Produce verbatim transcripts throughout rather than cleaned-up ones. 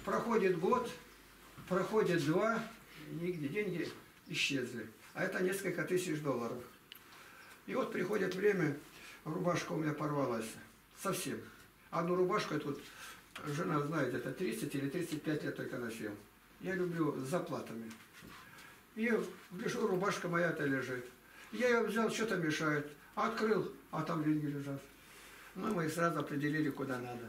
проходит год, проходит два, нигде деньги исчезли. А это несколько тысяч долларов. И вот приходит время, рубашка у меня порвалась. Совсем. Одну рубашку, тут жена знает, это тридцать или тридцать пять лет только носил. Я люблю с заплатами. И гляжу, рубашка моя-то лежит. Я ее взял, что-то мешает. Открыл, а там деньги лежат. Ну, мы сразу определили, куда надо.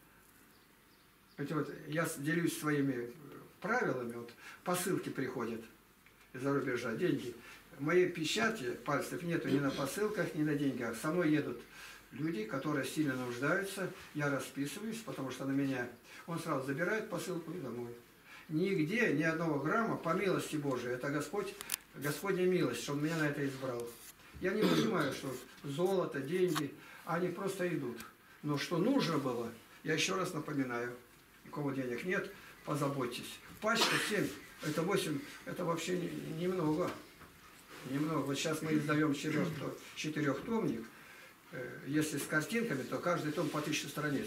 Ведь вот я делюсь своими правилами. Вот посылки приходят из-за рубежа, деньги. Моей печати пальцев нету ни на посылках, ни на деньгах. Со мной едут люди, которые сильно нуждаются. Я расписываюсь, потому что на меня он сразу забирает посылку и домой. Нигде, ни одного грамма, по милости Божией. Это Господь, Господня милость, что Он меня на это избрал. Я не понимаю, что золото, деньги, они просто идут. Но что нужно было, я еще раз напоминаю. У кого денег нет, позаботьтесь. Пачка семь, это восемь, это вообще немного. Немного. Вот сейчас мы издаем четырехтомник. Если с картинками, то каждый том по тысяче страниц.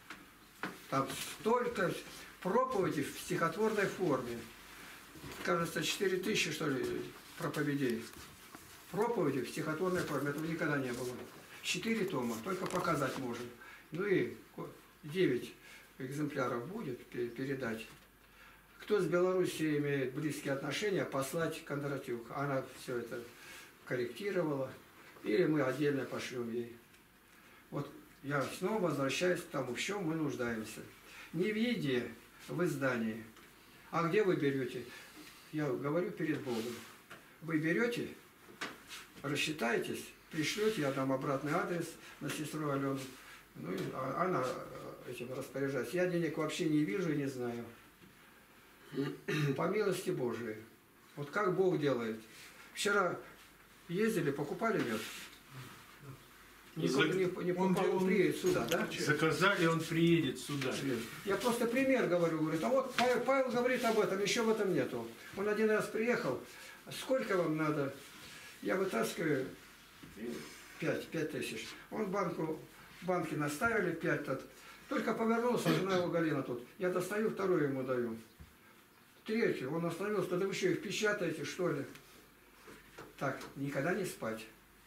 Там столько проповедей в стихотворной форме. Кажется, четыре тысячи, что ли, проповедей. Проповеди в стихотворной форме. Этого никогда не было. Четыре тома. Только показать можем. Ну и девять экземпляров будет передать. Кто с Белоруссией имеет близкие отношения, послать Кондратюк. Она все это корректировала. Или мы отдельно пошлем ей. Вот я снова возвращаюсь к тому, в чем мы нуждаемся. Не в еде, в издании. А где вы берете? Я говорю перед Богом. Вы берете, рассчитаетесь, пришлете, я дам обратный адрес на сестру Алену. Ну, и она этим распоряжается. Я денег вообще не вижу и не знаю. По милости Божией. Вот как Бог делает. Вчера ездили, покупали мед. Не, Зак... не, не покупал, он приедет сюда, да? Заказали, он приедет сюда. Я просто пример говорю, говорит, а вот Павел, Павел говорит об этом, еще в этом нету. Он один раз приехал, сколько вам надо? Я вытаскиваю пять, пять тысяч. Он банку, банки наставили, пять тот. Только повернулся, жена его Галина тут. Я достаю, вторую ему даю. Третью, он остановился, да вы еще их печатаете, что ли? Так, никогда не спать.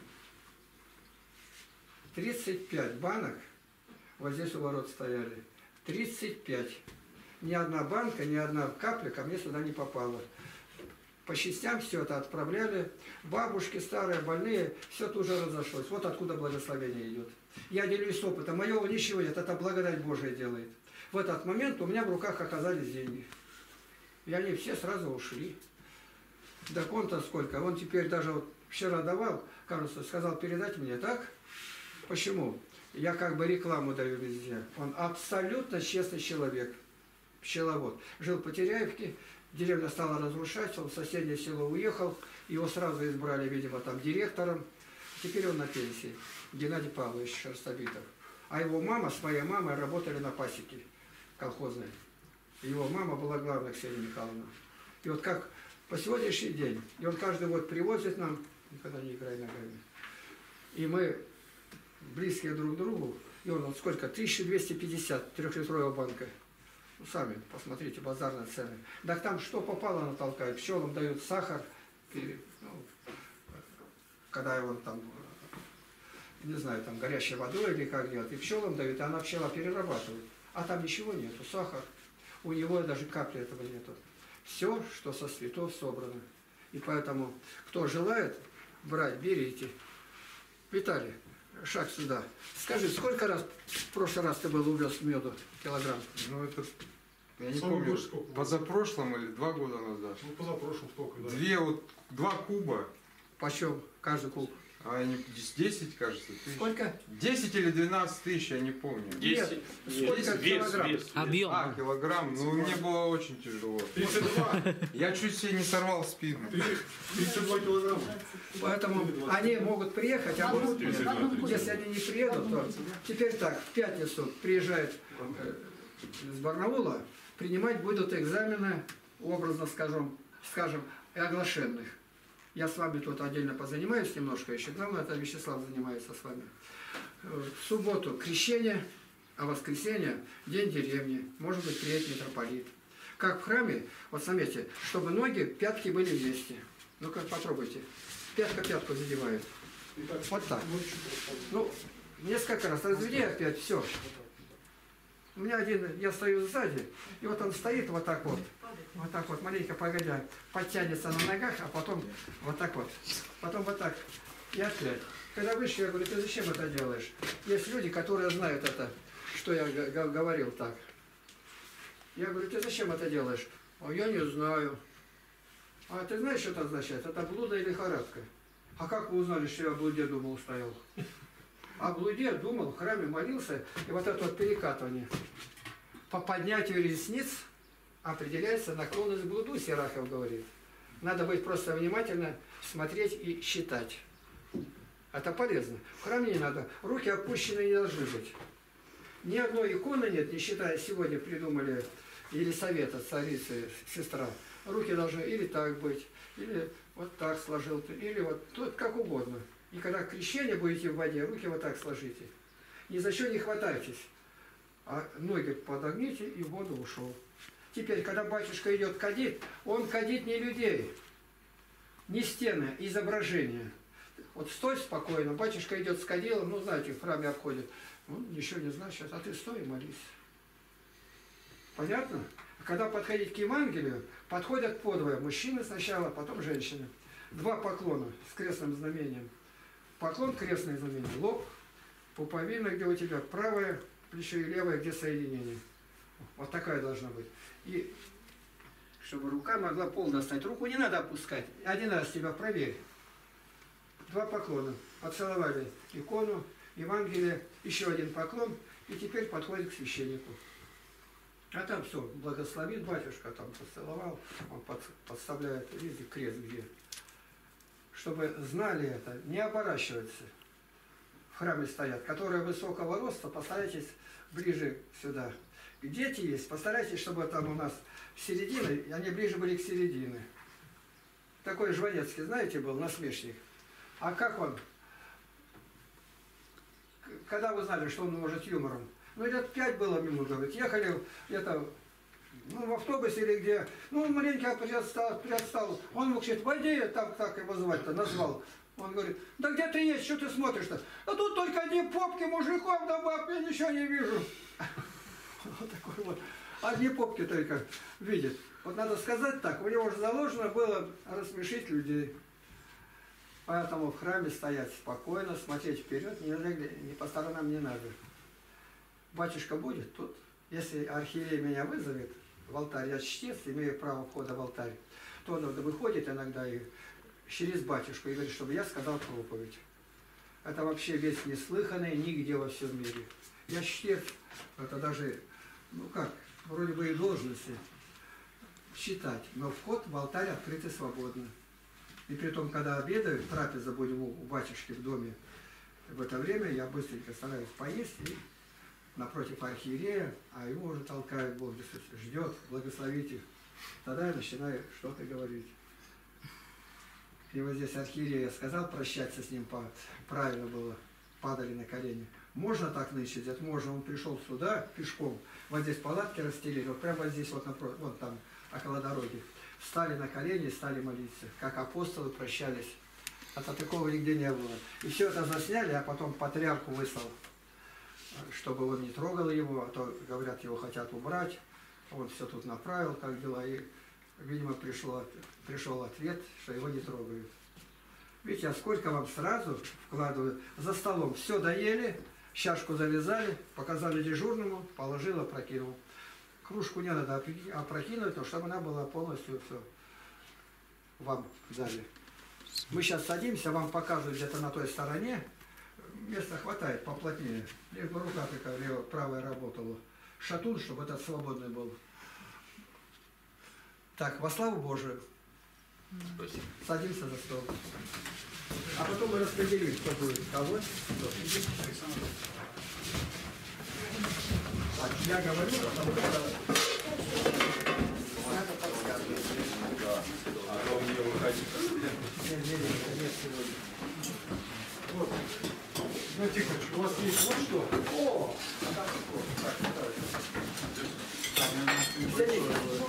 тридцать пять банок вот здесь у ворот стояли. тридцать пять. Ни одна банка, ни одна капля ко мне сюда не попала. По частям все это отправляли. Бабушки старые, больные, все тут же разошлось. Вот откуда благословение идет. Я делюсь опытом. Моего ничего нет, это благодать Божия делает. В этот момент у меня в руках оказались деньги. И они все сразу ушли. Да он-то сколько? Он теперь даже вот вчера давал, кажется, сказал передать мне, так? Почему? Я как бы рекламу даю везде. Он абсолютно честный человек. Пчеловод. Жил по Теряевке, деревня стала разрушаться, он в соседнее село уехал, его сразу избрали, видимо, там директором. Теперь он на пенсии. Геннадий Павлович Шерстобитов. А его мама с моей мамой работали на пасеке колхозной. Его мама была главной, Ксения Михайловна. И вот как по сегодняшний день, и он каждый год привозит нам, никогда не играй ногами, и мы близкие друг к другу, и он вот сколько, тысяча двести пятьдесят, трехлитровая банка. Ну, сами посмотрите, базарные цены. Так там что попало натолкают, пчелам дают сахар, и, ну, когда его там, не знаю, там горячей водой или как делать, и пчелам дают, и она пчела перерабатывает. А там ничего нету, сахар. У него даже капли этого нету. Все, что со цветов собрано. И поэтому, кто желает брать, берите. Виталий, шаг сюда. Скажи, сколько раз в прошлый раз ты был увез меду? Килограмм? Ну, это, я не помню, позапрошлом или два года назад. Ну, позапрошлом столько, да. Две, вот, два куба. Почем каждый куб? А они десять, кажется, тысяч. Сколько? десять или двенадцать тысяч, я не помню. десять. Сколько Вес, килограмм? вес, вес. Объем. А, килограмм, ну мне было очень тяжело. тридцать два. Я чуть себе не сорвал спину. тридцать два килограмма. Поэтому они могут приехать, а могут нет. тридцать два. Если они не приедут, то теперь так, в пятницу приезжает э, из Барнаула, принимать будут экзамены, образно скажем, скажем, и оглашенных. Я с вами тут отдельно позанимаюсь немножко еще. Главное, это Вячеслав занимается с вами. В субботу крещение, а воскресенье – день деревни, может быть, приедет митрополит. Как в храме, вот заметьте, чтобы ноги, пятки были вместе. Ну-ка, попробуйте. Пятка пятку задевает. Вот так. Ну, несколько раз разведи опять, все. У меня один, я стою сзади, и вот он стоит вот так вот. Вот так вот, маленько погодя, подтянется на ногах, а потом вот так вот. Потом вот так. И опять. Когда вышли, я говорю, ты зачем это делаешь? Есть люди, которые знают это, что я говорил так. Я говорю, ты зачем это делаешь? А я не знаю. А ты знаешь, что это означает? Это блуда и лихорадка. А как вы узнали, что я о блуде думал, стоял? О блуде думал, в храме молился, и вот это вот перекатывание. По поднятию ресниц определяется наклонность к блуду, Сирахов говорит. Надо быть просто внимательно, смотреть и считать. Это полезно. В храме не надо. Руки опущены не должны быть. Ни одной иконы нет, не считая, сегодня придумали Елисавета, царица, сестра. Руки должны или так быть, или вот так сложил, или вот тут как угодно. И когда крещение будете в воде, руки вот так сложите. Ни за что не хватайтесь. А ноги подогните и в воду ушел. Теперь, когда батюшка идет кадить, он кадит не людей, не стены, изображения. Вот стой спокойно, батюшка идет с кадилом, ну знаете, в храме обходит. Ну, ничего не значит, а ты стой и молись. Понятно? А когда подходить к Евангелию, подходят подвое. Мужчины сначала, потом женщины. Два поклона с крестным знамением. Поклон, крестное знамение. Лоб, пуповина, где у тебя правое плечо и левое, где соединение. Вот такая должна быть. И чтобы рука могла пол достать. Руку не надо опускать. Один раз тебя проверь. Два поклона. Поцеловали икону, Евангелие, еще один поклон, и теперь подходит к священнику. А там все, благословит батюшка, там поцеловал, он под, подставляет, видите, крест где. Чтобы знали это, не оборачиваться. В храме стоят, которые высокого роста, постарайтесь ближе сюда. Дети есть, постарайтесь, чтобы там у нас середина, они ближе были к середине. Такой Жванецкий, знаете, был насмешник. А как он? Когда вы знали, что он может юмором? Ну, лет пять было мимо, говорит, ехали где-то, ну, в автобусе или где, ну, он маленько приотстал, приотстал. Он мог сказать, войди, так, так его звать-то, назвал. Он говорит, да где ты есть, что ты смотришь-то? А тут только одни попки мужиков, да баб, я ничего не вижу. Вот такой вот, одни попки только видит. Вот надо сказать так, у него же заложено было рассмешить людей. Поэтому в храме стоять спокойно, смотреть вперед, не, не по сторонам не надо. Батюшка будет тут. Если архиерей меня вызовет в алтарь, я чтец, имею право входа в алтарь, то он выходит иногда и через батюшку и говорит, чтобы я сказал проповедь. Это вообще вещь неслыханная нигде во всем мире. Я чтец, это даже, ну как, вроде бы и должности считать, но вход в алтарь открыт и свободно. И при том, когда обедают, трапеза будем у батюшки в доме, в это время я быстренько стараюсь поесть и напротив архиерея, а его уже толкает Бог, ждет, благословить их. Тогда я начинаю что-то говорить. И вот здесь архиерей, я сказал, прощаться с ним по, правильно было, падали на колени. Можно так нынче сделать? Можно. Он пришел сюда пешком, вот здесь палатки расстелили, вот прямо здесь, вот напротив, вот там, около дороги. Встали на колени и стали молиться, как апостолы прощались. Это такого нигде не было. И все это засняли, а потом патриарху выслал, чтобы он не трогал его, а то, говорят, его хотят убрать. Он все тут направил, как дела, и, видимо, пришел, пришел ответ, что его не трогают. Видите, а сколько вам сразу вкладывают? За столом все доели, чашку завязали, показали дежурному, положил, опрокинул. Кружку не надо опрокинуть, но чтобы она была полностью все вам дали. Мы сейчас садимся, вам показывают где-то на той стороне. Места хватает поплотнее. Лишь бы рука такая левая, правая работала. Шатун, чтобы этот свободный был. Так, во славу Божию. Спасибо. Садимся за стол. А потом мы распределим, кто будет кого. Так, я говорю, потому что надо подсказывать. А то мне выходить. Нет, нет, нет, сегодня. Вот. Ну, Тихонович, у вас есть вот что? О! А так что? Садитесь.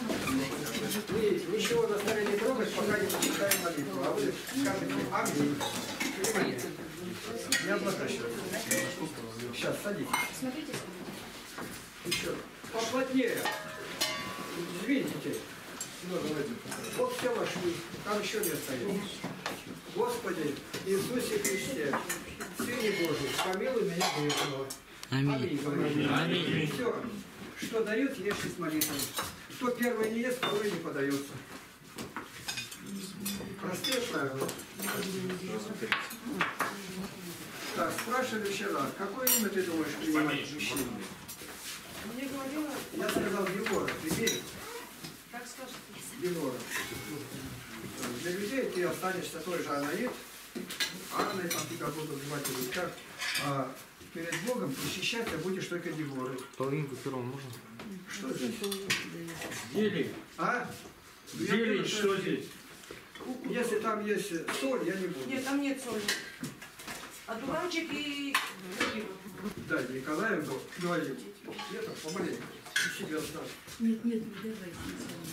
Вы ничего на столе не трогать, пока не почитаем молитву. А вы скажете аминь. Внимание. Не облокачивайтесь. Сейчас, садитесь. Смотрите. Еще. Поплотнее. Видите? Вот все вошли. Там еще место есть. Господи Иисусе Христе, Сыне Божий, помилуй меня грешного. Аминь. Аминь. Все, что дают, ешь из молитвы. Кто первый не ест, второй не подается. Простые правила. Так, спрашивали вчера, какое имя ты думаешь принимать мужчине? Мне говорила, Я сказал Егора, прибери. как скажете. Егора. Для людей ты останешься той же Анаид, Анной, там тебя будут звать или как. А перед Богом защищать ты будешь только Егорой. Половинку первого можно? Что здесь? Зелень. А? Я Зелень, вижу, что здесь? Если там есть соль, я не буду. Нет, там нет соли. А дуванчик и оливы. Да, Николаевну говори. Это помаленьку. И себе оставь. Нет, нет, не давайте.